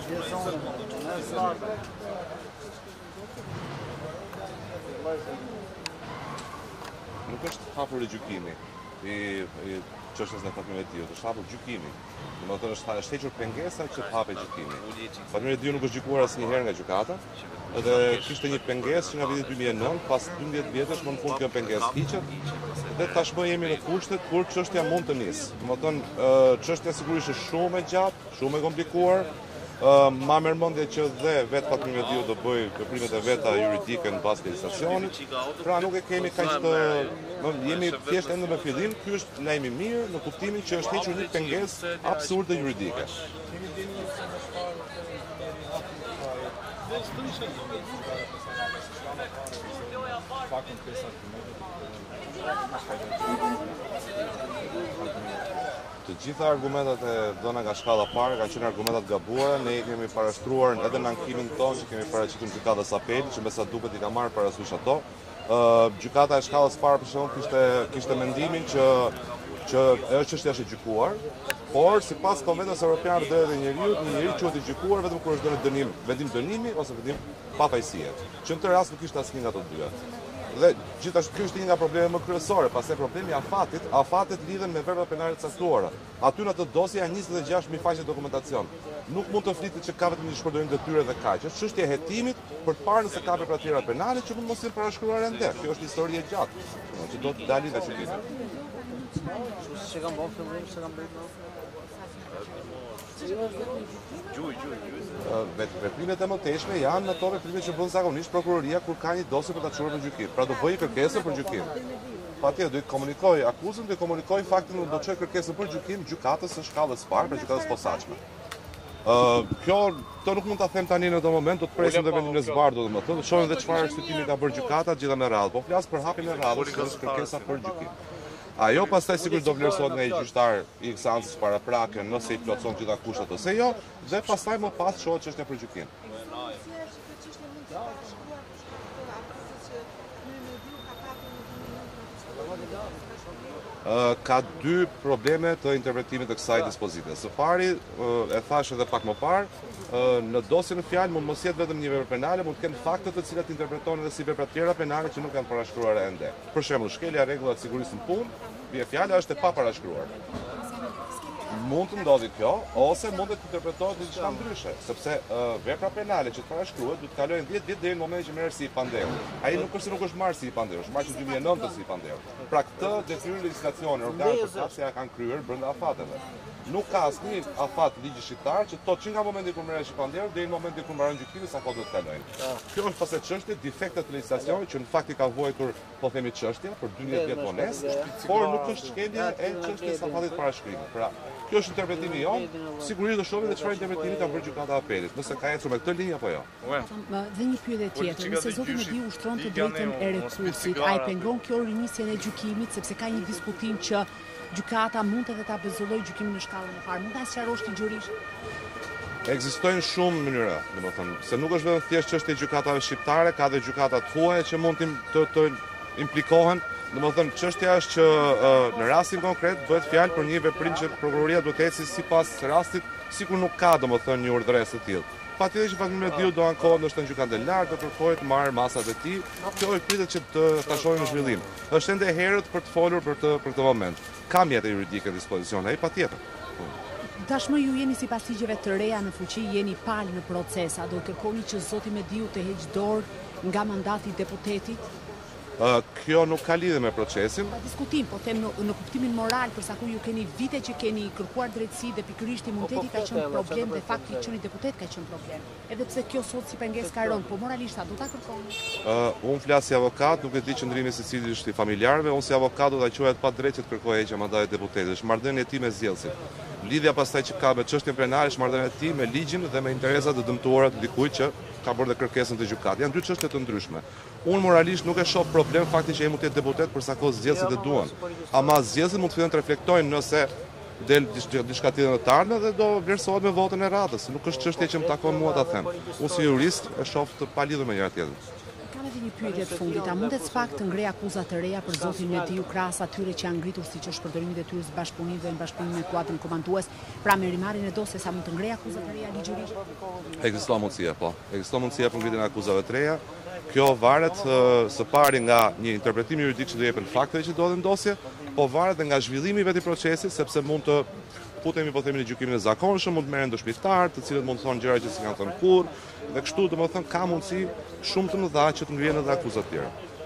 Nuk është hapur gjykimi i çështjes në Fatmirën e Diut, është hapur gjykimi. Domethënë është hequr pengesa që të hapet gjykimi. Fatmira e Diut nuk është gjykuar asnjëherë nga gjykata, edhe kishte një pengesë që nga viti 2009, pas 12 vjetësh më në fund kjo pengesë hiqet, dhe tashmë jemi në kushtet kur çështja mund të nisë. Domethënë çështja sigurisht është shumë e gjatë, shumë e komplikuar. Ma merr mendje që dhe vetë Fatmira e Diut do bëj veprimet e veta juridike në bazë legjislacionit. Pra nuk e kemi kaq të jemi thjesht ende në fillim, ky është lajm i mirë në kuptimin që është hequr një pengesë absurde juridike. Të gjitha argumentat e dhëna nga shkalla parë kanë qenë argumentat gabuara, ne i kemi parashtruar edhe në ankimin tonë që kemi paraqitur gjykatës apeli, që me sa duket i ka marrë parasysh ato. Gjykata e shkallës parë për shembull kishte mendimin që ajo çështja është e gjykuar, por sipas Konventos Evropiane të Drejtave të Njerëzit, një njeri quhet i gjykuar vetëm kur është dhënë vendim dënimi ose vendim pafajësie. Që në këtë rast nuk ishte asnjë nga ato dyja. Dhe gjithashtu ky është një nga problemet më kryesore, pastaj problemi i afatet lidhen me vepra penale të caktuara. Aty në atë dosje janë 26.000 faqe dokumentacion. Nuk mund të flitet që ka vetëm një shpërdorim detyre dhe kaq. Është çështje e hetimit për të parë nëse ka vepra tjera penale që mund mos jenë parashkruar ende. Kjo është histori e gjatë, që do të dalin nga çelimi. Veprimet e mëtejshme janë ato veprime që bën zakonisht prokuroria kur ka një dosje për ta çuar në gjykim. Pra do bëjë kërkesën për gjykim. Patjetër do të komunikoj akuzën, do të komunikoj faktin do të çojë kërkesën për gjykim gjykatës së shkallës parë, pra gjykatës posaçme. Kjo nuk mund ta them tani në këtë moment, do të presim dhe vendimin e zbardhur, domethënë, do shohim edhe çfarë shtypimi ka bërë gjykata gjitha me radhë. Po flas për hapjen e radhës, që është kërkesa për gjykim. Ajo pastaj sigurisht do vlerësohet nga një gjyqtar i instancës paraprake nëse i plotëson gjitha kushtet ose jo, dhe pastaj më pas shohet çështja për gjykim. Ka dy probleme të interpretimit të kësaj dispozite. Së pari, e thash edhe pak më parë, në dosjen në fjalë mund mos jetë vetëm një vepër penale, mund të kenë fakte të cilat interpretohen edhe si vepra tjera penale që nuk kanë parashkruar ende. Për shembull, shkelja e rregullat sigurisë në punë, vije fjala është e paparashkruar. Mund të ndodhi kjo, ose mund të interpretohet diçka ndryshe, sepse vepra penale që të parashkruhet duhet të kalojnë 10 vjet deri në momentin që merret si i pandehur. Ai nuk është marrë si i pandehur, është marrë në 2009 si i pandehur. Pra këtë detyrë legjislacione organet përkatëse kanë kryer brenda afateve. Nuk ka asnjë afat ligji shqiptar që thotë që nga momenti kur merresh i pandehur deri në momentin kur mbaron gjykimi sa kohë do të kalojnë. Kjo është pastaj çështje defekte të legjislacionit që në fakt i ka vuajtur, po themi çështja për 12 vjet vonesë, por nuk është shkelje e çështjes së afatit parashkrimit. Pra, kjo është interpretimi jonë, sigurisht do shohim edhe çfarë interpretimi ka bërë gjykata e apelit, nëse ka ecur me këtë linjë apo jo. Dhe një pyetje tjetër, nëse zoti Medi ushtron të drejtën e rekursit, ai pengon kjo rinisjen e gjykimit sepse ka një diskutim që gjykata mund edhe ta bezullojë gjykimin në shkallën e parë. Mund ta sqarosh ti jurisht? Ekzistojnë shumë mënyra, domethënë, se nuk është vetëm thjesht çështje e gjykatave shqiptare, ka dhe gjykata të huaja që mund të implikohen. Domethënë, çështja është që në rastin konkret bëhet fjalë për një veprim që prokuroria duhet të ecë sipas rastit, sikur nuk ka domethënë një urdhëresë të tillë. Patjetër që Fatmira e Diut do ankohet ndoshta në gjykatën e lartë, do kërkojë të marrë masat e tij. Kjo i pritet që ta shohim në zhvillim. Është ende e herët për të folur për këtë moment. Ka mjete juridike në dispozicion, ai patjetër. Tashmë ju jeni sipas ligjeve të reja në fuqi, jeni palë në proces, a do kërkoni që zoti Mediu të heqë dorë nga mandati i deputetit? Kjo nuk ka lidhje me procesin. Pa diskutim, po them në kuptimin moral, përsa ku ju keni vite që keni kërkuar drejtësi dhe pikërisht imuniteti ka qenë problem dhe fakti që qeni deputet ka qenë problem. Edhe pse kjo sot si pengesë ka rënë, po moralisht a do ta kërkoni? Unë flas si avokat, nuk e di qëndrimi secili është i familjarëve, unë si avokat do ta quaj pa drejtë të kërkoj heqja mandatit deputetit. Është marrëdhënie e tij me zgjedhësit. Lidhja pastaj që ka me çështjen penale është marrëdhënia e tij me ligjin dhe me interesat e dëmtuara të dikujt që ka bërë kërkesën te gjykata. Janë dy çështje të ndryshme. Unë moralisht nuk e shoh problem faktin që ai mund të jetë deputet për sa kohë zgjedhësit e duan. Ama zgjedhësit mund të fillojnë të reflektojnë nëse del diçka tjetër në të ardhmen dhe do vlerësohet me votën e radhës. Nuk është çështje që më takon mua ta them. Unë si jurist e shoh të palidhur me njëra tjetrën. kam edhe një pyetje të fundit. A mundet SPAK të ngrej akuza të reja për zotin Mediu krahas atyre që janë ngritur siç është përdorimi i detyrës bashkëpunimit dhe në bashkëpunim me kuadrin komandues, pra me rimarrjen e dosjes, a mund të ngrej akuza të reja ligjërisht? Ekziston mundësia, po. Ekziston mundësia për ngritjen e akuzave të reja. Kjo varet së pari nga një interpretim juridik që do jepen fakteve që ndodhen në dosje, po varet dhe nga zhvillimi i vetë procesit, sepse mund të futemi po themi në gjykimin e zakonshëm, mund të merren dëshmitar, të cilët mund të thonë gjëra që s'kan thënë kurrë, dhe kështu domethënë ka mundësi shumë të mëdha që të ngrihen edhe akuza të tjera.